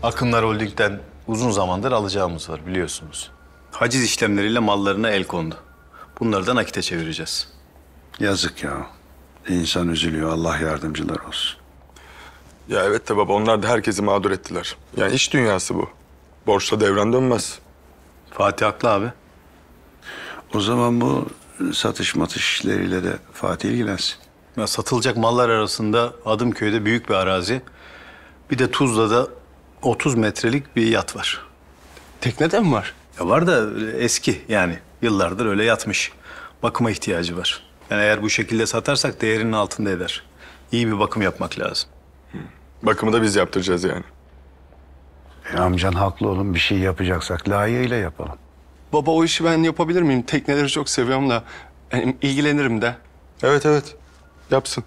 Akınlar Holding'den uzun zamandır alacağımız var biliyorsunuz. Haciz işlemleriyle mallarına el kondu. Bunları da nakite çevireceğiz. Yazık ya. İnsan üzülüyor. Allah yardımcılar olsun. Ya evet de baba onlar da herkesi mağdur ettiler. Yani iş dünyası bu. Borçla devran dönmez. Fatih haklı abi. O zaman bu satış matış işleriyle de Fatih ilgilensin. Ya satılacak mallar arasında Adımköy'de büyük bir arazi. Bir de Tuzla'da 30 metrelik bir yat var. Tekne de mi var? Ya var da eski yani yıllardır öyle yatmış. Bakıma ihtiyacı var. Yani eğer bu şekilde satarsak değerinin altında eder. İyi bir bakım yapmak lazım. Bakımı da biz yaptıracağız yani. Amcan haklı oğlum. Bir şey yapacaksak layığıyla yapalım. Baba o işi ben yapabilir miyim? Tekneleri çok seviyorum da. Yani ilgilenirim de. Evet evet. Yapsın.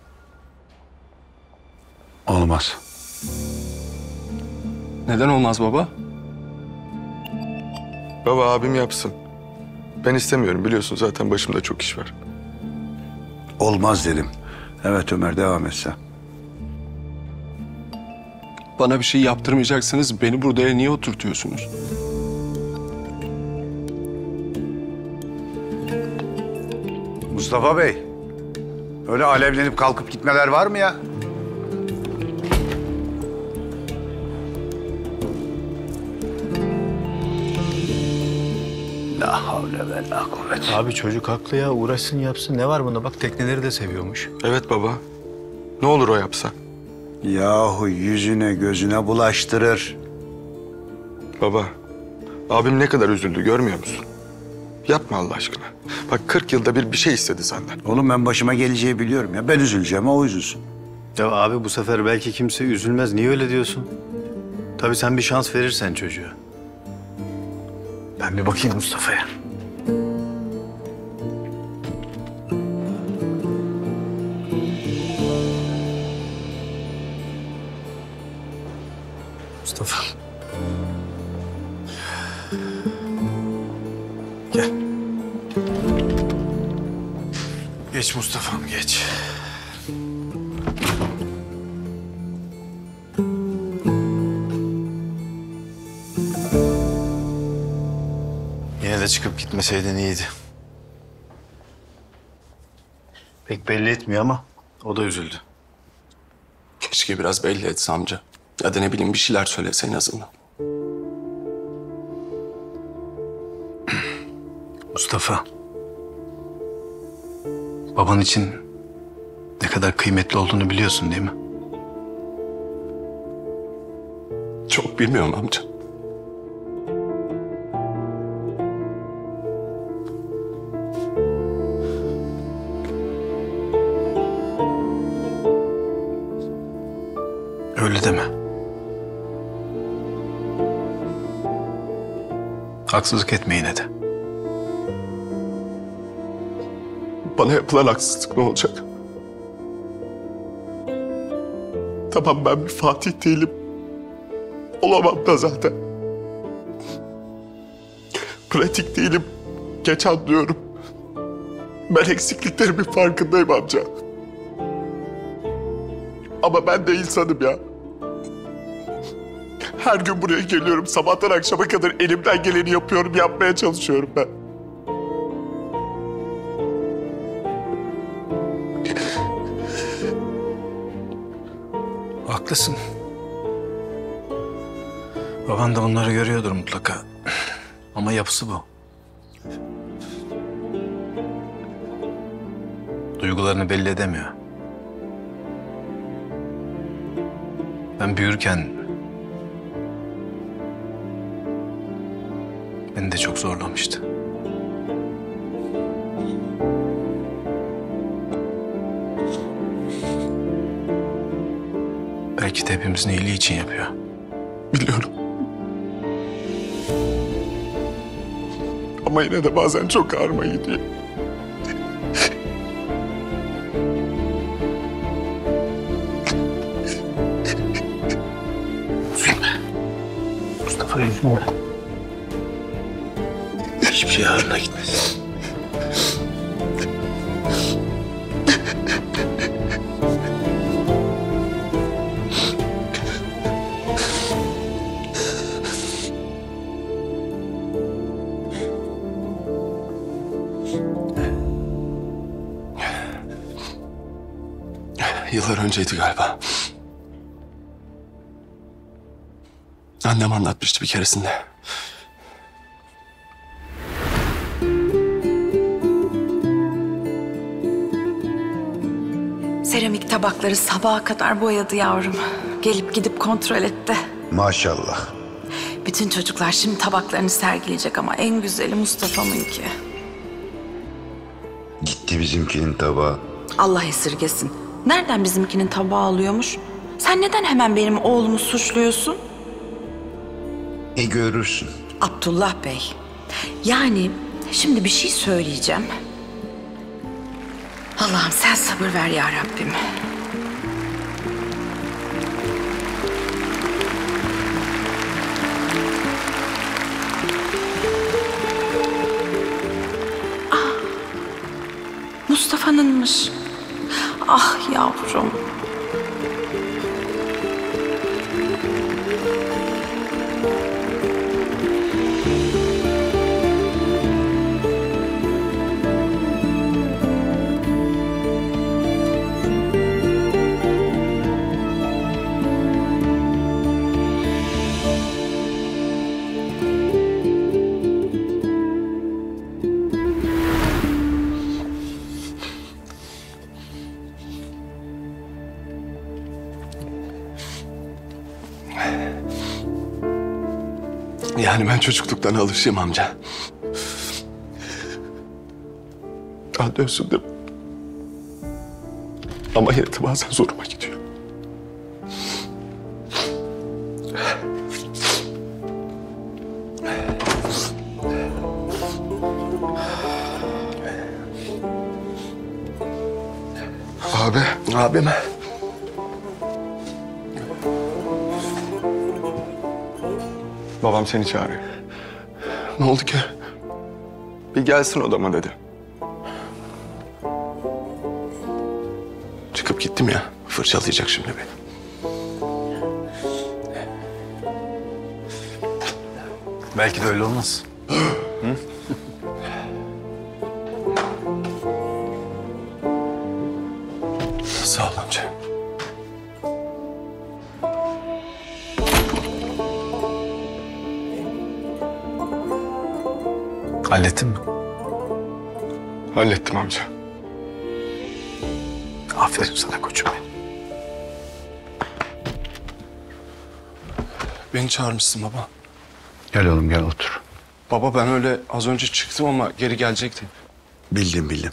Olmaz. Neden olmaz baba? Baba abim yapsın. Ben istemiyorum biliyorsun zaten başımda çok iş var. Olmaz dedim. Evet Ömer, devam et sen. Bana bir şey yaptırmayacaksınız. Beni burada niye oturtuyorsunuz? Mustafa Bey. Öyle alevlenip kalkıp gitmeler var mı ya? La havle ve la kuvvet. Abi çocuk haklı ya uğraşsın yapsın. Ne var bunda bak tekneleri de seviyormuş. Evet baba. Ne olur o yapsa. Yahu yüzüne gözüne bulaştırır. Baba. Abim ne kadar üzüldü görmüyor musun? Yapma Allah aşkına. Bak 40 yılda bir şey istedi senden. Oğlum ben başıma geleceği biliyorum ya. Ben üzüleceğim, o üzülsün. Ya abi bu sefer belki kimse üzülmez. Niye öyle diyorsun? Tabii sen bir şans verirsen çocuğa. Ben bir bakayım Mustafa'ya. Mustafa. Gel. Geç Mustafa'm geç. Yine de çıkıp gitmeseydin iyiydi. Pek belli etmiyor ama o da üzüldü. Keşke biraz belli etse amca. Ya da ne bileyim bir şeyler söylese en azından. Mustafa. Baban için ne kadar kıymetli olduğunu biliyorsun değil mi? Çok bilmiyorum amca. Öyle deme. Haksızlık etme yine de. Bana yapılan haksızlık ne olacak? Tamam ben bir Fatih değilim. Olamam da zaten. Pratik değilim. Geç anlıyorum. Ben eksikliklerimin farkındayım amca. Ama ben de insanım ya. Her gün buraya geliyorum. Sabahtan akşama kadar elimden geleni yapıyorum, yapmaya çalışıyorum ben. Haklısın. Baban da bunları görüyordur mutlaka. Ama yapısı bu. Duygularını belli edemiyor. Ben büyürken beni de çok zorlamıştı. Belki de hepimizin iyiliği için yapıyor. Biliyorum. Ama yine de bazen çok ağrıma gidiyor. Mustafa üzülme. Hiçbir şey ağrına gitmez. Yıllar önceydi galiba. Annem anlatmıştı bir keresinde. Seramik tabakları sabaha kadar boyadı yavrum. Gelip gidip kontrol etti. Maşallah. Bütün çocuklar şimdi tabaklarını sergileyecek ama en güzeli Mustafa'mınki. Gitti bizimkinin tabağı. Allah esirgesin. Nereden bizimkinin tabağı alıyormuş? Sen neden hemen benim oğlumu suçluyorsun? Görürsün. Abdullah Bey. Yani şimdi bir şey söyleyeceğim. Allah'ım sen sabır ver ya Rabbim. Mustafa'nınmış. Ah yavrum. Yani ben çocukluktan alışığım amca. Daha dövsün de. Ama yine de bazen zoruma gidiyor. Abim. Babam seni çağırıyor. Ne oldu ki? Bir gelsin odama dedi. Çıkıp gittim ya. Fırçalayacak şimdi beni. Belki de öyle olmaz. Sağ ol amca. Hallettin mi? Hallettim amca. Aferin sana koçum benim. Beni çağırmışsın baba. Gel oğlum gel otur. Baba ben öyle az önce çıktım ama geri gelecektim. Bildim.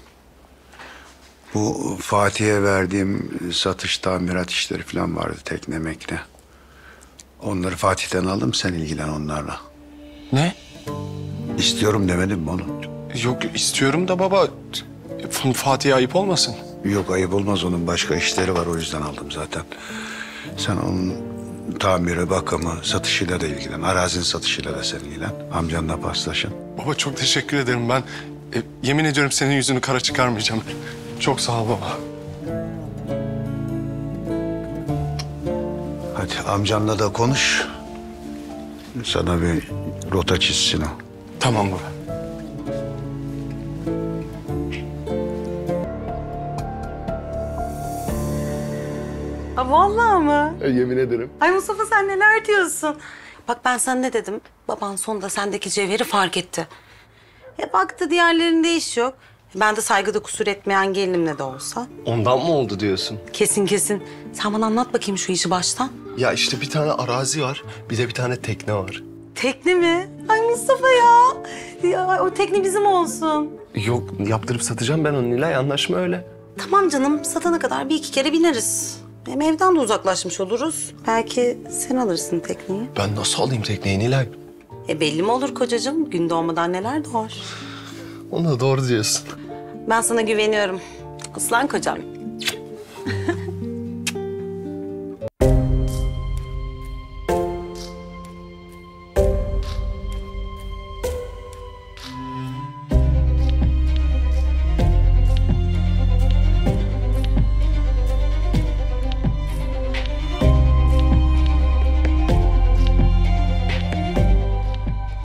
Bu Fatih'e verdiğim satış tamirat işleri falan vardı tekne mekne. Onları Fatih'ten aldım, sen ilgilen onlarla. Ne? İstiyorum demedim mi onu? Yok istiyorum da baba. Fatih'e ayıp olmasın. Yok ayıp olmaz, onun başka işleri var, o yüzden aldım zaten. Sen onun tamiri, bakımı, satışıyla da ilgilen. Arazinin satışıyla da sen ilgilen. Amcanla paslaşın. Baba çok teşekkür ederim ben. Yemin ediyorum senin yüzünü kara çıkarmayacağım. Çok sağ ol baba. Hadi amcanla da konuş. Sana bir rota çizsin o. Tamam baba. Ha, vallahi mı? Yemin ederim. Ay Mustafa sen neler diyorsun? Bak ben sana ne dedim? Baban sonunda sendeki cevheri fark etti. Baktı diğerlerinde iş yok. Ben de saygıda kusur etmeyen gelinimle de olsa. Ondan mı oldu diyorsun? Kesin. Sen bana anlat bakayım şu işi baştan. Ya işte bir tane arazi var, bir de bir tane tekne var. Tekne mi? Ay Mustafa ya o tekne bizim olsun. Yok, yaptırıp satacağım ben onu Nilay, anlaşma öyle. Tamam canım, satana kadar bir iki kere bineriz. Hem evden de uzaklaşmış oluruz. Belki sen alırsın tekneyi. Ben nasıl alayım tekneyi Nilay? Belli mi olur kocacığım? Gün doğmadan neler doğar. Onu da doğru diyorsun. Ben sana güveniyorum. Aslan kocam.